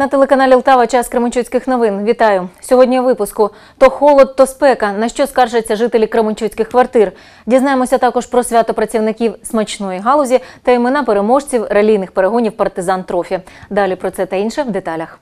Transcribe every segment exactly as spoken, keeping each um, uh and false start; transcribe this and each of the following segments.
На телеканалі Лтава час кременчуцьких новин. Вітаю! Сьогодні у випуску. То холод, то спека. На що скаржаться жителі кременчуцьких квартир. Дізнаємося також про свято працівників смачної галузі та імена переможців ралійних перегонів «Партизан Трофі». Далі про це та інше в деталях.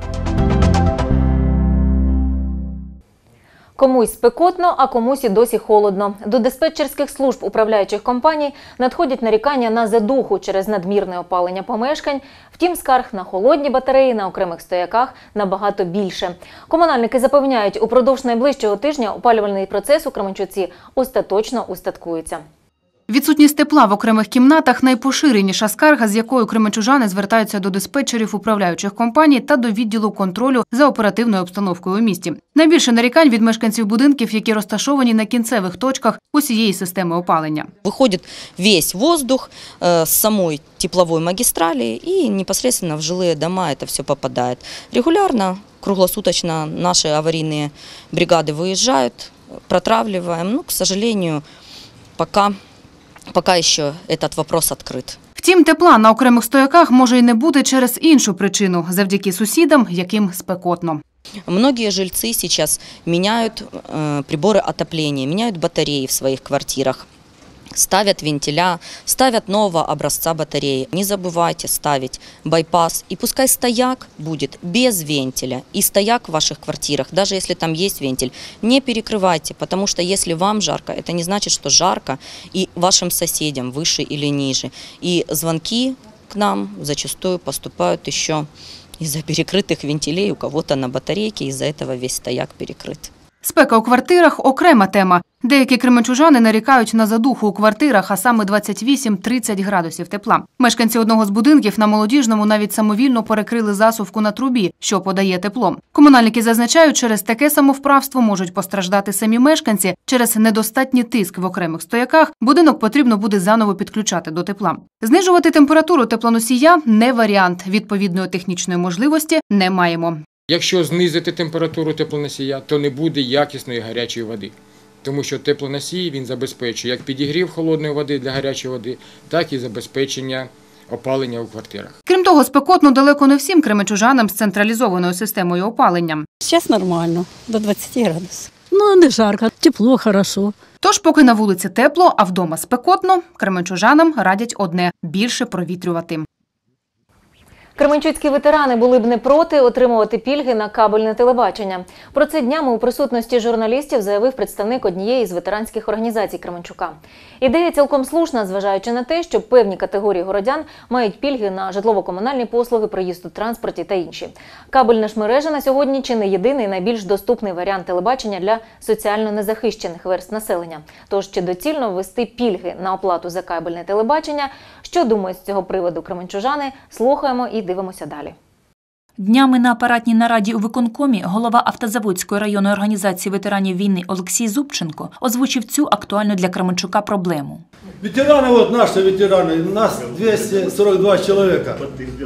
Комусь спекотно, а комусь і досі холодно. До диспетчерських служб управляючих компаній надходять нарікання на задуху через надмірне опалення помешкань. Втім, скарг на холодні батареї на окремих стояках набагато більше. Комунальники запевняють, упродовж найближчого тижня опалювальний процес у Кременчуці остаточно устаткується. Відсутність тепла в окремих кімнатах – найпоширеніша скарга, з якою кременчужани звертаються до диспетчерів управляючих компаній та до відділу контролю за оперативною обстановкою у місті. Найбільше нарікань від мешканців будинків, які розташовані на кінцевих точках усієї системи опалення. Виходить весь воздух з самої теплової магістралі і непосредственно в жилі дома це все попадає. Регулярно, круглосуточно наші аварійні бригади виїжджають, протравлюємо. Ну, к сожалению, поки... Поки ще цей вопрос відкритий. Втім, тепла на окремих стояках може й не бути через іншу причину – завдяки сусідам, яким спекотно. Многие жильцы сейчас меняют приборы отопления, меняют батареи в своих квартирах. Ставят вентиля, ставят нового образца батареи. Не забывайте ставить байпас. И пускай стояк будет без вентиля. И стояк в ваших квартирах, даже если там есть вентиль, не перекрывайте. Потому что если вам жарко, это не значит, что жарко и вашим соседям выше или ниже. И звонки к нам зачастую поступают еще из-за перекрытых вентилей. У кого-то на батарейке, из-за этого весь стояк перекрыт. Спека у квартирах – окрема тема. Деякі кременчужани нарікають на задуху у квартирах, а саме двадцять вісім - тридцять градусів тепла. Мешканці одного з будинків на Молодіжному навіть самовільно перекрили засувку на трубі, що подає тепло. Комунальники зазначають, через таке самовправство можуть постраждати самі мешканці. Через недостатній тиск в окремих стояках будинок потрібно буде заново підключати до тепла. Знижувати температуру теплоносія – не варіант. Відповідної технічної можливості не маємо. Якщо знизити температуру теплоносія, то не буде якісної гарячої води. Тому що теплоносій він забезпечує як підігрів холодної води для гарячої води, так і забезпечення опалення у квартирах. Крім того, спекотно далеко не всім кременчужанам з централізованою системою опалення. Зараз нормально, до двадцяти градусів. Ну, не жарко, тепло, хорошо. Тож, поки на вулиці тепло, а вдома спекотно, кременчужанам радять одне – більше провітрювати. Кременчуцькі ветерани були б не проти отримувати пільги на кабельне телебачення. Про це днями у присутності журналістів заявив представник однієї з ветеранських організацій Кременчука. Ідея цілком слушна, зважаючи на те, що певні категорії городян мають пільги на житлово-комунальні послуги, проїзд у транспорті та інші. Кабельна ж мережа на сьогодні чи не єдиний найбільш доступний варіант телебачення для соціально незахищених верств населення. Тож, чи доцільно ввести пільги на оплату за кабельне телебачення? Що думають з цього приводу кременчужани? Слухаємо і дивимося далі. Днями на апаратній нараді у виконкомі голова Автозаводської районної організації ветеранів війни Олексій Зубченко озвучив цю актуальну для Кременчука проблему. Ветераны, вот наши ветераны, нас двести сорок два человека.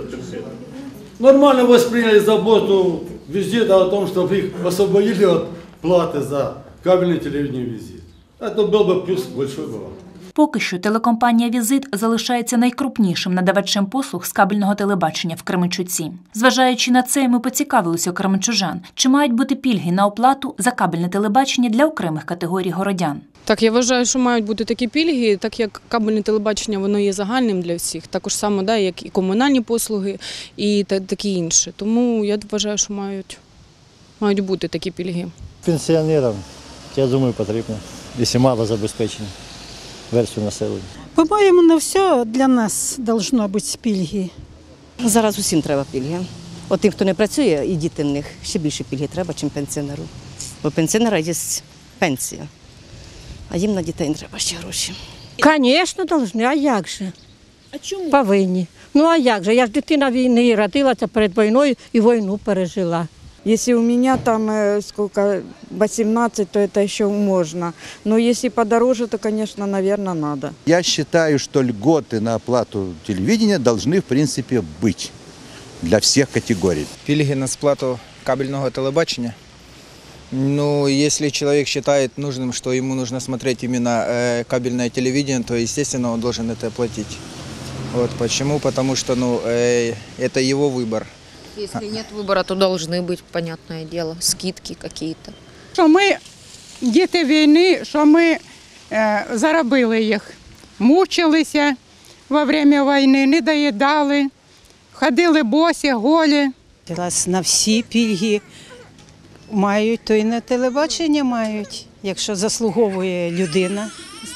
Нормально восприняли заботу визита о том, чтобы их освободили от платы за кабельное телевидение визит. Это был бы плюс большой был. Поки що телекомпанія «Візит» залишається найкрупнішим надавачем послуг з кабельного телебачення в Кременчуці. Зважаючи на це, ми поцікавилися у кременчужан, чи мають бути пільги на оплату за кабельне телебачення для окремих категорій городян. Так, я вважаю, що мають бути такі пільги, так як кабельне телебачення воно є загальним для всіх, також само, да, як і комунальні послуги, і такі інші. Тому я вважаю, що мають, мають бути такі пільги. Пенсіонерам, я думаю, потрібно, якщо мало забезпечення. Версію населення. По-моєму, на все для нас повинно бути пільги. Зараз усім треба пільги. От тим, хто не працює, і діти в них, ще більше пільги треба, ніж пенсіонеру. Бо пенсіонера є пенсія, а їм на дітей не треба ще гроші. Звісно, повинні, а як же? А чому? Повинні. Ну а як же? Я ж дитина війни, родилася перед війною і війну пережила. Если у меня там э, сколько, восемнадцать, то это еще можно. Но если подороже, то, конечно, наверное, надо. Я считаю, что льготы на оплату телевидения должны, в принципе, быть для всех категорий. Пільги на сплату кабельного телебачения. Ну, если человек считает нужным, что ему нужно смотреть именно э, кабельное телевидение, то, естественно, он должен это оплатить. Вот почему? Потому что, ну, э, это его выбор. Если нет выбора, то должны быть, понятное дело, скидки какие-то. Що ми діти війни, що ми е, заробили їх, мучилися во время війни, не доїдали, ходили босі, голі. Раз на всі пільги мають, то і на телебачення мають. Якщо заслуговує людина,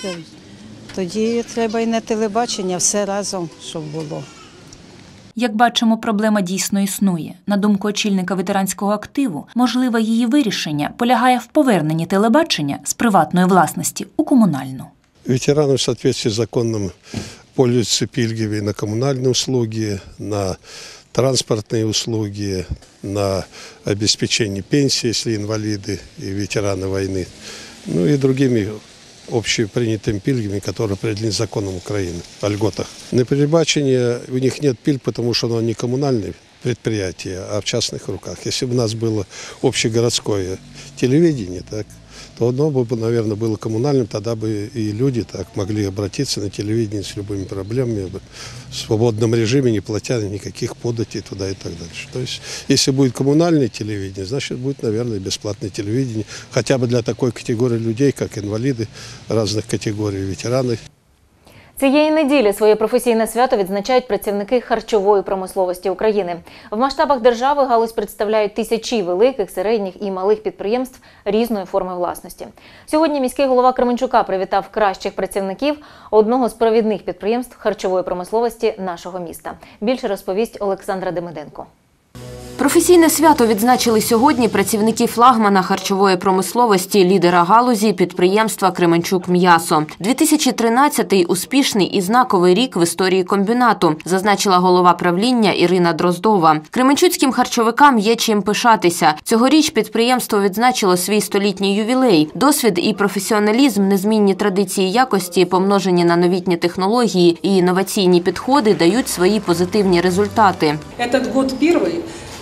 тоді треба і на телебачення все разом, щоб було. Як бачимо, проблема дійсно існує. На думку очільника ветеранського активу, можливе її вирішення полягає в поверненні телебачення з приватної власності у комунальну. Ветераны в соответствии с законом пользуются пільгами на коммунальные услуги, на транспортные услуги, на обеспечение пенсии, если инвалиды и ветераны войны, ну и другими общепринятыми пильгами, которые определены законом Украины о льготах. На телебачении у них нет пильг, потому что оно не коммунальное предприятие, а в частных руках. Если бы у нас было общегородское телевидение, так, то оно бы, наверное, было коммунальным, тогда бы и люди так могли обратиться на телевидение с любыми проблемами в свободном режиме, не платя никаких податей туда и так дальше. То есть, если будет коммунальное телевидение, значит, будет, наверное, бесплатное телевидение, хотя бы для такой категории людей, как инвалиды разных категорий, ветераны. Цієї неділі своє професійне свято відзначають працівники харчової промисловості України. В масштабах держави галузь представляють тисячі великих, середніх і малих підприємств різної форми власності. Сьогодні міський голова Кременчука привітав кращих працівників одного з провідних підприємств харчової промисловості нашого міста. Більше розповість Олександра Демиденко. Професійне свято відзначили сьогодні працівники флагмана харчової промисловості, лідера галузі підприємства «Кременчук-М'ясо». дві тисячі тринадцятий – успішний і знаковий рік в історії комбінату, зазначила голова правління Ірина Дроздова. Кременчуцьким харчовикам є чим пишатися. Цьогоріч підприємство відзначило свій столітній ювілей. Досвід і професіоналізм, незмінні традиції якості, помножені на новітні технології і інноваційні підходи дають свої позитивні результати. Этот год первый,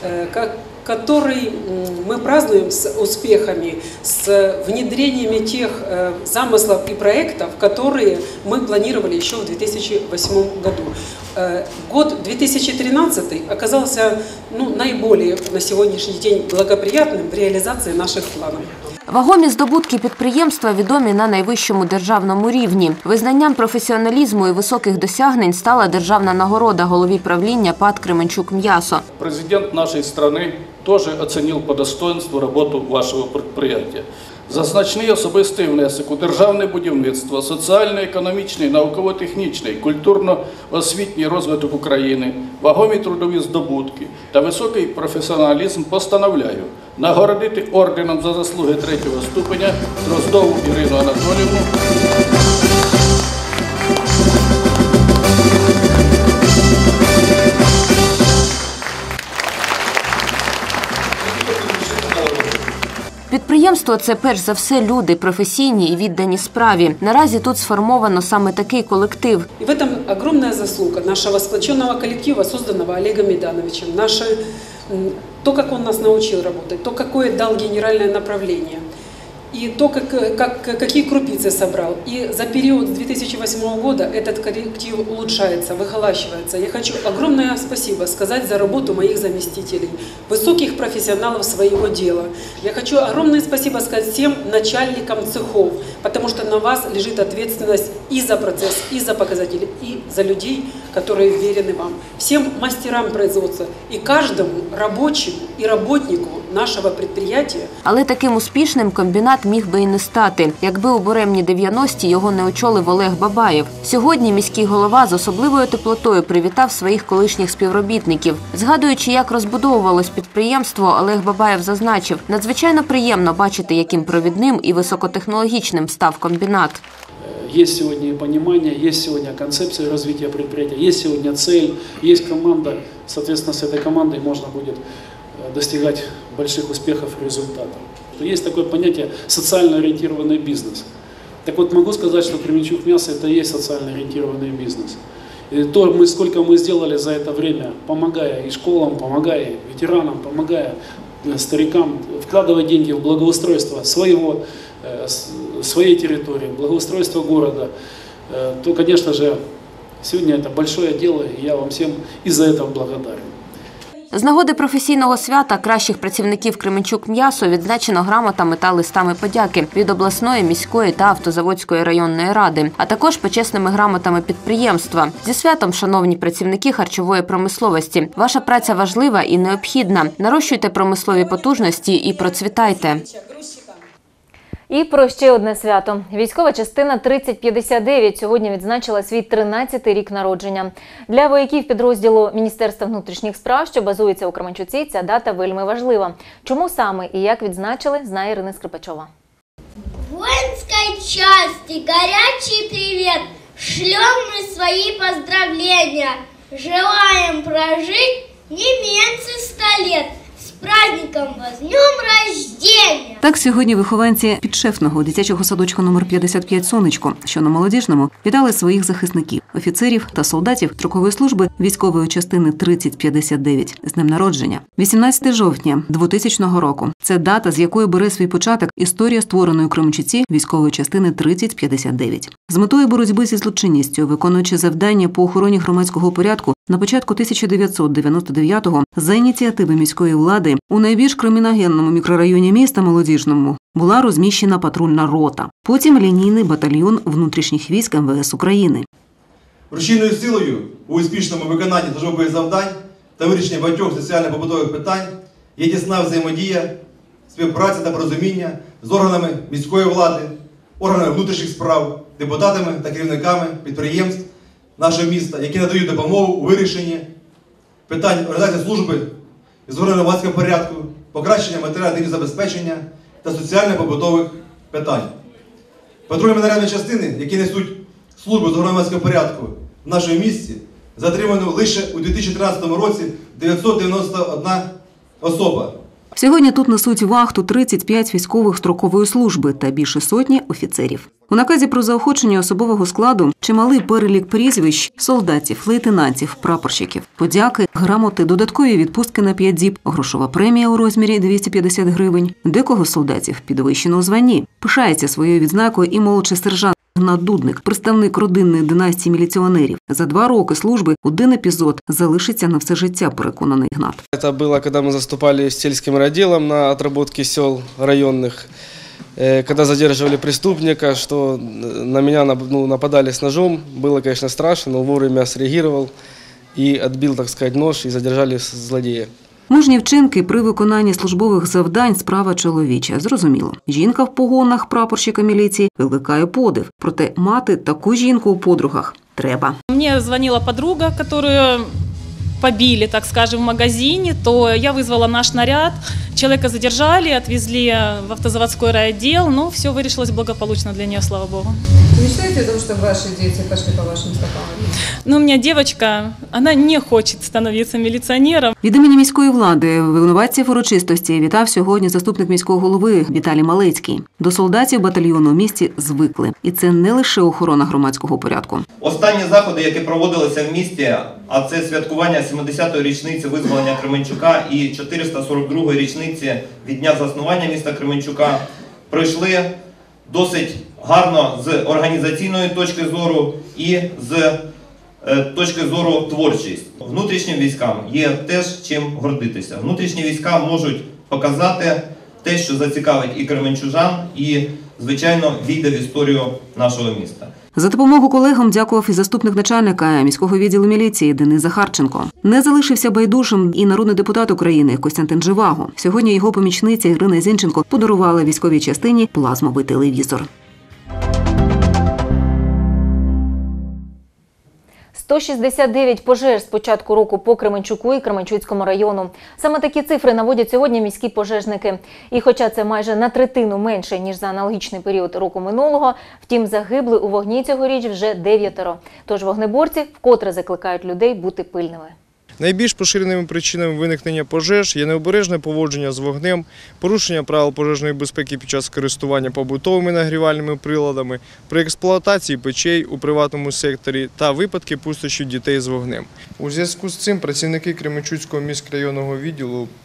который мы празднуем с успехами, с внедрениями тех замыслов и проектов, которые мы планировали еще в две тысячи восьмом году. Год две тысячи тринадцатый оказался ну, наиболее на сегодняшний день благоприятным в реализации наших планов. Вагомі здобутки підприємства відомі на найвищому державному рівні. Визнанням професіоналізму і високих досягнень стала державна нагорода голові правління ПАТ «Кременчук-М'ясо». Президент нашей страны тоже оценил по достоинству работу вашего предприятия. За значний особистий внесок у державне будівництво, соціально-економічний, науково-технічний, культурно-освітній розвиток України, вагомі трудові здобутки та високий професіоналізм постановляю нагородити орденом за заслуги третього ступеня Дроздову Ірину Анатоліївну. Підприємство – це перш за все люди, професійні і віддані справі. Наразі тут сформовано саме такий колектив. І в этом огромная заслуга нашего сплоченного коллектива, созданного Олегом Медановичем. Наше, то, как он нас научил работать, то, какое дал генеральное направление. И то, как, как, какие крупицы собрал. И за период с две тысячи восьмого года этот коллектив улучшается, выхолащивается. Я хочу огромное спасибо сказать за работу моих заместителей, высоких профессионалов своего дела. Я хочу огромное спасибо сказать всем начальникам цехов, потому что на вас лежит ответственность и за процесс, и за показатели, и за людей, которые верены вам. Всем мастерам производства и каждому рабочему и работнику нашого предприятия. Але таким успішним комбінат міг би і не стати, якби у буремні дев'яності його не очолив Олег Бабаєв. Сьогодні міський голова з особливою теплотою привітав своїх колишніх співробітників. Згадуючи, як розбудовувалось підприємство, Олег Бабаєв зазначив, надзвичайно приємно бачити, яким провідним і високотехнологічним став комбінат. Есть сегодня понимание, есть сегодня концепция развития предприятия, есть сегодня цель, есть команда. Соответственно, с этой командой можно будет достигать больших успехов и результатов. Есть такое понятие социально ориентированный бизнес. Так вот, могу сказать, что Кременчук-Мясо – это и есть социально ориентированный бизнес. И то, мы, сколько мы сделали за это время, помогая и школам, помогая и ветеранам, помогая старикам, вкладывая деньги в благоустройство своего, своей территории, благоустройство города, то, конечно же, сегодня это большое дело, и я вам всем и за это благодарен. З нагоди професійного свята кращих працівників Кременчук м'ясо відзначено грамотами та листами подяки від обласної, міської та автозаводської районної ради, а також почесними грамотами підприємства. Зі святом, шановні працівники харчової промисловості, ваша праця важлива і необхідна. Нарощуйте промислові потужності і процвітайте. І про ще одне свято. Військова частина тридцять п'ятдесят дев'ять сьогодні відзначила свій тринадцятий рік народження. Для вояків підрозділу Міністерства внутрішніх справ, що базується у Кременчуці, ця дата вельми важлива. Чому саме і як відзначили, знає Ірина Скрипачова. Воинской части горячий привет! Шлем мы свои поздравления! Желаем прожить не меньше ста лет! С праздником вас! С днем рождения! Так сьогодні вихованці підшефного дитячого садочка номер п'ятдесят п'ять «Сонечко», що на Молодіжному, вітали своїх захисників, офіцерів та солдатів строкової служби військової частини тридцять п'ятдесят дев'ять з днем народження. вісімнадцяте жовтня двотисячного року. Це дата, з якої бере свій початок історія створеної у Кременчуці військової частини тридцять п'ятдесят дев'ять. З метою боротьби зі злочинністю, виконуючи завдання по охороні громадського порядку, на початку тисяча дев'ятсот дев'яносто дев'ятого за ініціативи міської влади у найбільш криміногенному мікрорайоні міста Молодіжному була розміщена патрульна рота, потім лінійний батальйон внутрішніх військ ем ве ес України. Рушійною силою у успішному виконанні службових завдань та вирішенні багатьох соціально-побутових питань є тісна взаємодія, співпраця та порозуміння з органами міської влади, органами внутрішніх справ, депутатами та керівниками підприємств нашого міста, які надають допомогу у вирішенні питань організації служби з органами громадського порядку, покращення матеріально-технічного забезпечення та соціально-побутових питань. Патрульні нарядні частини, які несуть службу з громадського порядку в нашому місті, затримано лише у дві тисячі тринадцятому році дев'ятсот дев'яносто одна особа. Сьогодні тут несуть вахту тридцять п'ять військових строкової служби та більше сотні офіцерів. У наказі про заохочення особового складу чималий перелік прізвищ солдатів, лейтенантів, прапорщиків, подяки, грамоти, додаткові відпустки на п'ять діб, грошова премія у розмірі двісті п'ятдесят гривень. Декого солдатів підвищено у званні. Пишається своєю відзнакою і молодший сержант Ігнат Дудник, представник родинної династії міліціонерів. За два роки служби один епізод залишиться на все життя, переконаний Ігнат. Це було, коли ми заступали з сільським відділом на отработки сел районних, когда задерживали преступника, что на меня ну, нападали с ножом. Было, конечно, страшно, но вовремя среагировал и отбил, так сказать, нож и задержали злодея. Мужні вчинки при виконанні службових завдань – справа чоловіча. Зрозуміло. Жінка в погонах прапорщика міліції викликає подив. Проте мати таку жінку у подругах треба. Мені дзвонила подруга, яку побили, так скажем, в магазине, то я вызвала наш наряд. Человека задержали, отвезли в автозаводской райотдел, но все вырешилось благополучно для нее, слава богу. Вы мечтаете о том, чтобы ваши дети пошли по вашим стопам? Ну, у меня девочка, она не хочет становиться міліціонером. Від імені міської влади винуватців урочистості вітав сьогодні заступник міського голови Віталій Малецький. До солдатів батальйону в місті звикли. І це не лише охорона громадського порядку. Останні заходи, які проводилися в місті, а це святкування сімдесятої річниці визволення Кременчука і чотириста сорок другої річниці від дня заснування міста Кременчука, пройшли досить гарно з організаційної точки зору і з точки зору творчості. Внутрішнім військам є теж чим гордитися. Внутрішні війська можуть показати те, що зацікавить і кременчужан, і, звичайно, війде в історію нашого міста. За допомогу колегам дякував і заступник начальника міського відділу міліції Денис Захарченко. Не залишився байдужим і народний депутат України Костянтин Живаго. Сьогодні його помічниця Ірина Зінченко подарувала військовій частині плазмовий телевізор. сто шістдесят дев'ять пожеж з початку року по Кременчуку і Кременчуцькому району. Саме такі цифри наводять сьогодні міські пожежники. І хоча це майже на третину менше, ніж за аналогічний період року минулого, втім загибли у вогні цьогоріч вже дев'ятеро. Тож вогнеборці вкотре закликають людей бути пильними. Найбільш поширеними причинами виникнення пожеж є необережне поводження з вогнем, порушення правил пожежної безпеки під час користування побутовими нагрівальними приладами, при експлуатації печей у приватному секторі та випадки пустощів дітей з вогнем. У зв'язку з цим працівники Кременчуцького міськрайонного відділу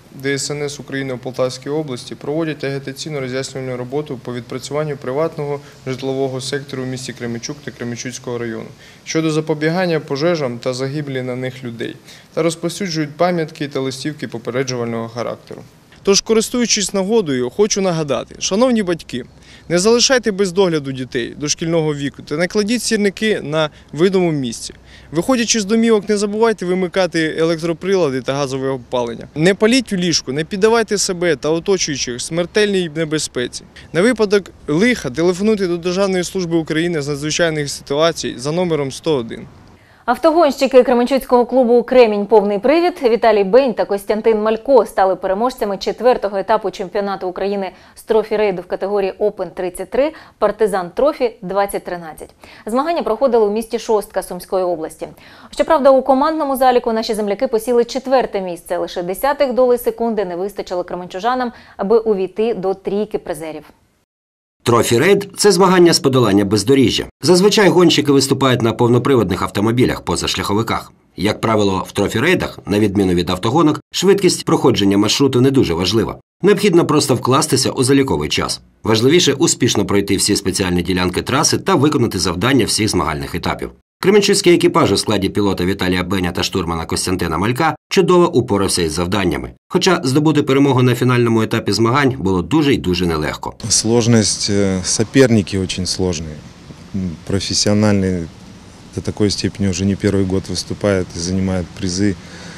Д С Н С України у Полтавській області проводять агітаційно-роз'яснювальну роботу по відпрацюванню приватного житлового сектору в місті Кременчук та Кременчуцького району щодо запобігання пожежам та загиблі на них людей та розповсюджують пам'ятки та листівки попереджувального характеру. Тож, користуючись нагодою, хочу нагадати, шановні батьки, не залишайте без догляду дітей дошкільного віку та не кладіть сірники на видному місці. Виходячи з домівок, не забувайте вимикати електроприлади та газове опалення. Не паліть у ліжку, не піддавайте себе та оточуючих смертельній небезпеці. На випадок лиха телефонуйте до Державної служби України з надзвичайних ситуацій за номером сто один. Автогонщики Кременчуцького клубу «Кремінь. Повний привід» Віталій Бень та Костянтин Малько стали переможцями четвертого етапу чемпіонату України з трофі-рейду в категорії Опен тридцять три «Партизан Трофі двадцять тринадцять». Змагання проходили у місті Шостка Сумської області. Щоправда, у командному заліку наші земляки посіли четверте місце. Лише десятих долей секунди не вистачило кременчужанам, аби увійти до трійки призерів. Трофі-рейд – це змагання з подолання бездоріжжя. Зазвичай гонщики виступають на повноприводних автомобілях позашляховиках. Як правило, в трофі-рейдах, на відміну від автогонок, швидкість проходження маршруту не дуже важлива. Необхідно просто вкластися у заліковий час. Важливіше – успішно пройти всі спеціальні ділянки траси та виконати завдання всіх змагальних етапів. Кременчуцький екіпаж у складі пілота Віталія Беня та штурмана Костянтина Малька чудово упорався із завданнями. Хоча здобути перемогу на фінальному етапі змагань було дуже й дуже нелегко. Сложность, соперники очень сложные. Профессиональные до такой степени уже не первый год выступают и занимают призы.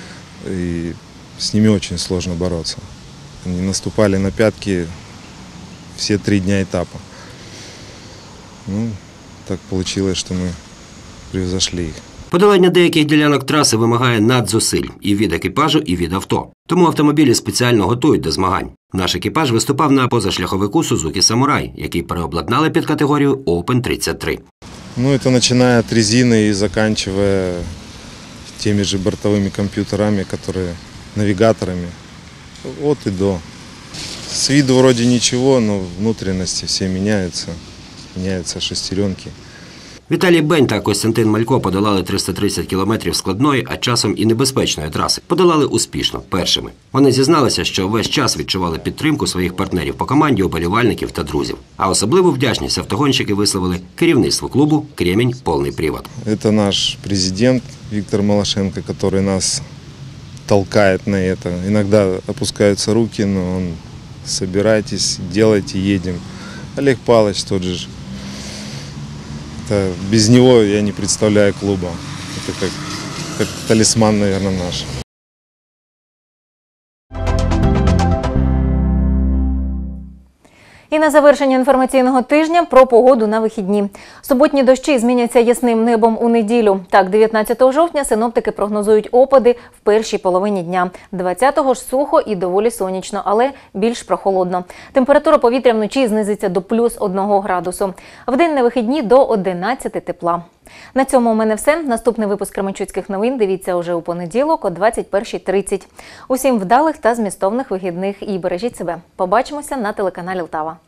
И с ними очень сложно бороться. Они наступали на пятки все три дня этапа. Ну, так получилось, что мы превзошли їх. Подолання деяких ділянок траси вимагає надзусиль і від екіпажу, і від авто. Тому автомобілі спеціально готують до змагань. Наш екіпаж виступав на позашляховику Suzuki Samurai, який переобладнали під категорію Опен тридцять три. Ну, это начиная от резины и заканчивая теми же бортовыми компьютерами, которые навигаторами, от и до. С виду вроде ничего, но внутренности все меняются, меняются шестеренки. Віталій Бень та Костянтин Малько подолали триста тридцять кілометрів складної, а часом і небезпечної траси. Подолали успішно, першими. Вони зізналися, що весь час відчували підтримку своїх партнерів по команді, уболівальників та друзів. А особливу вдячність автогонщики висловили керівництву клубу «Кремінь. Повний привод». Это наш президент Виктор Малашенко, который нас толкает на это. Иногда опускаются руки, но он: собирайтесь, делайте, едем. Олег Павлович тот же. Это, без него я не представляю клуба. Это как, как талисман, наверное, наш. І на завершення інформаційного тижня про погоду на вихідні. Суботні дощі зміняться ясним небом у неділю. Так, дев'ятнадцятого жовтня синоптики прогнозують опади в першій половині дня. двадцятого ж сухо і доволі сонячно, але більш прохолодно. Температура повітря вночі знизиться до плюс одного градусу. Вдень на вихідні до одинадцяти тепла. На цьому у мене все. Наступний випуск Кременчуцьких новин дивіться уже у понеділок о двадцять першій тридцять. Усім вдалих та змістовних вихідних і бережіть себе. Побачимося на телеканалі Лтава.